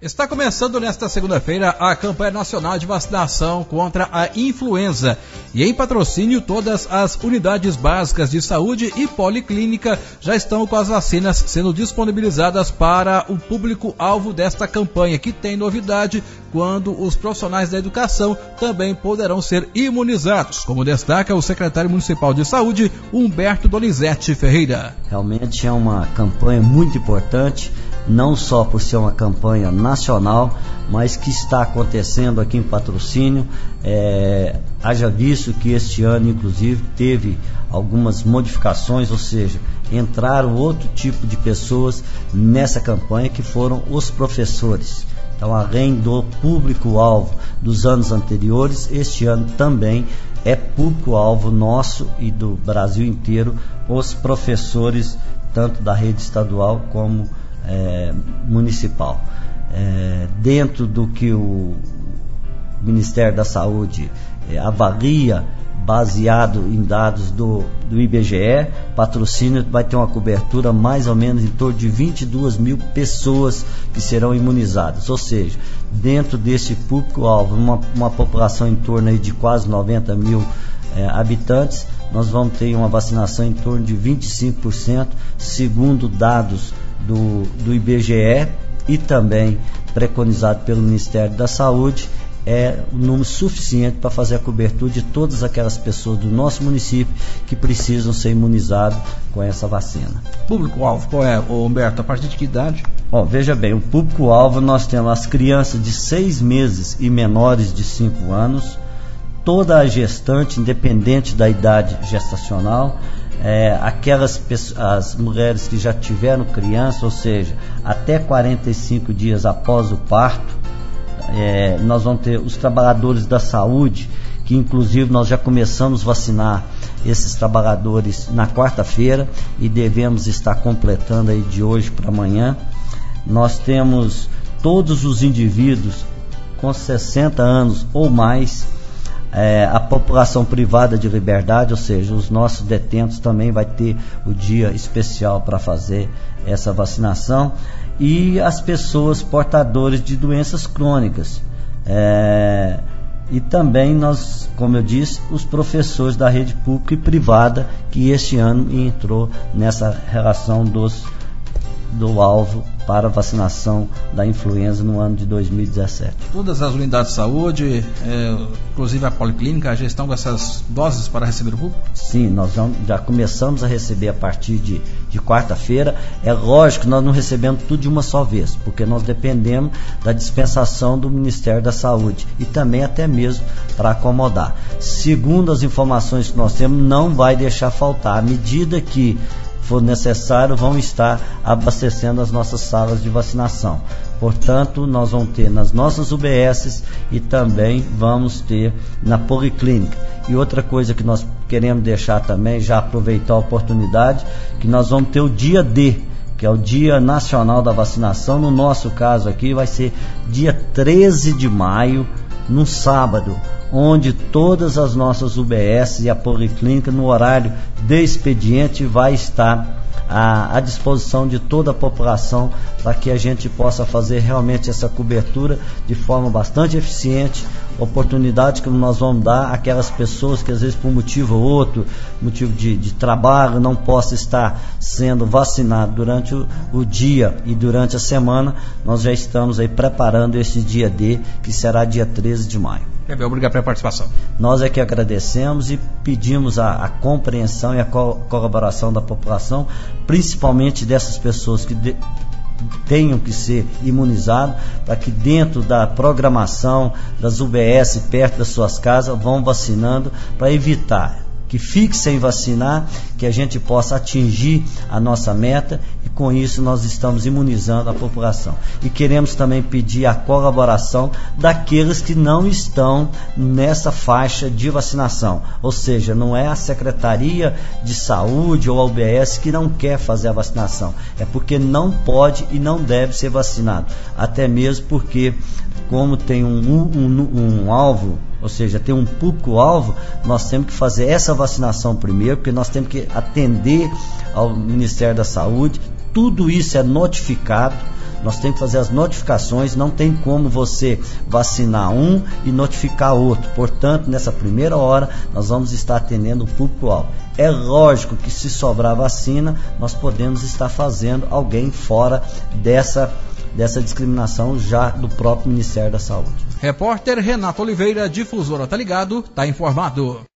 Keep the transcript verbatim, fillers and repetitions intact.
Está começando nesta segunda-feira a campanha nacional de vacinação contra a influenza. E em patrocínio, todas as unidades básicas de saúde e policlínica já estão com as vacinas sendo disponibilizadas para o público-alvo desta campanha, que tem novidade quando os profissionais da educação também poderão ser imunizados, como destaca o secretário municipal de saúde, Humberto Donizete Ferreira. Realmente é uma campanha muito importante, não só por ser uma campanha nacional, mas que está acontecendo aqui em Patrocínio. É, haja visto que este ano, inclusive, teve algumas modificações, ou seja, entraram outro tipo de pessoas nessa campanha, que foram os professores. Então, além do público-alvo dos anos anteriores, este ano também é público-alvo nosso e do Brasil inteiro, os professores, tanto da rede estadual como É, municipal. É, dentro do que o Ministério da Saúde é, avalia, baseado em dados do, do I B G E, Patrocínio vai ter uma cobertura mais ou menos em torno de vinte e duas mil pessoas que serão imunizadas, ou seja, dentro desse público-alvo, uma, uma população em torno aí de quase noventa mil é, habitantes, nós vamos ter uma vacinação em torno de vinte e cinco por cento, segundo dados Do, do I B G E, e também preconizado pelo Ministério da Saúde, é um número suficiente para fazer a cobertura de todas aquelas pessoas do nosso município que precisam ser imunizadas com essa vacina. Público-alvo, qual é, Humberto? A partir de que idade? Bom, veja bem, o público-alvo nós temos as crianças de seis meses e menores de cinco anos, toda a gestante, independente da idade gestacional, É, aquelas pessoas, as mulheres que já tiveram criança, ou seja, até quarenta e cinco dias após o parto. É, nós vamos ter os trabalhadores da saúde, que inclusive nós já começamos a vacinar esses trabalhadores na quarta-feira e devemos estar completando aí de hoje para amanhã. Nós temos todos os indivíduos com sessenta anos ou mais. É, a população privada de liberdade, ou seja, os nossos detentos também vai ter o dia especial para fazer essa vacinação, e as pessoas portadoras de doenças crônicas, é, e também nós, como eu disse, os professores da rede pública e privada, que este ano entrou nessa relação dos, do alvo para a vacinação da influenza no ano de dois mil e dezessete. Todas as unidades de saúde, é, inclusive a policlínica, já estão com essas doses para receber o público? Sim, nós já começamos a receber a partir de, de quarta-feira. É lógico que nós não recebemos tudo de uma só vez, porque nós dependemos da dispensação do Ministério da Saúde e também até mesmo para acomodar. Segundo as informações que nós temos, não vai deixar faltar. À medida que for necessário, vão estar abastecendo as nossas salas de vacinação. Portanto, nós vamos ter nas nossas U B Ss e também vamos ter na policlínica. E outra coisa que nós queremos deixar também, já aproveitar a oportunidade, que nós vamos ter o dia D, que é o Dia Nacional da Vacinação. No nosso caso aqui vai ser dia treze de maio, num sábado, onde todas as nossas U B S e a policlínica, no horário de expediente, vai estar à, à disposição de toda a população, para que a gente possa fazer realmente essa cobertura de forma bastante eficiente. Oportunidade que nós vamos dar àquelas pessoas que às vezes por motivo ou outro, motivo de, de trabalho, não possa estar sendo vacinado durante o, o dia e durante a semana. Nós já estamos aí preparando esse dia D, que será dia treze de maio. Obrigado pela participação. Nós é que agradecemos e pedimos a, a compreensão e a co- colaboração da população, principalmente dessas pessoas que de, tenham que ser imunizados, para que dentro da programação das U B S perto das suas casas vão vacinando, para evitar que fique sem vacinar, que a gente possa atingir a nossa meta, e com isso nós estamos imunizando a população. E queremos também pedir a colaboração daqueles que não estão nessa faixa de vacinação, ou seja, não é a Secretaria de Saúde ou a U B S que não quer fazer a vacinação, é porque não pode e não deve ser vacinado, até mesmo porque, como tem um, um, um, um alvo, ou seja, tem um público-alvo, nós temos que fazer essa vacinação primeiro, porque nós temos que atender ao Ministério da Saúde. Tudo isso é notificado, nós temos que fazer as notificações, não tem como você vacinar um e notificar outro. Portanto, nessa primeira hora, nós vamos estar atendendo o público-alvo. É lógico que se sobrar vacina, nós podemos estar fazendo alguém fora dessa, dessa discriminação já do próprio Ministério da Saúde. Repórter Renato Oliveira, difusora Tá Ligado, tá informado.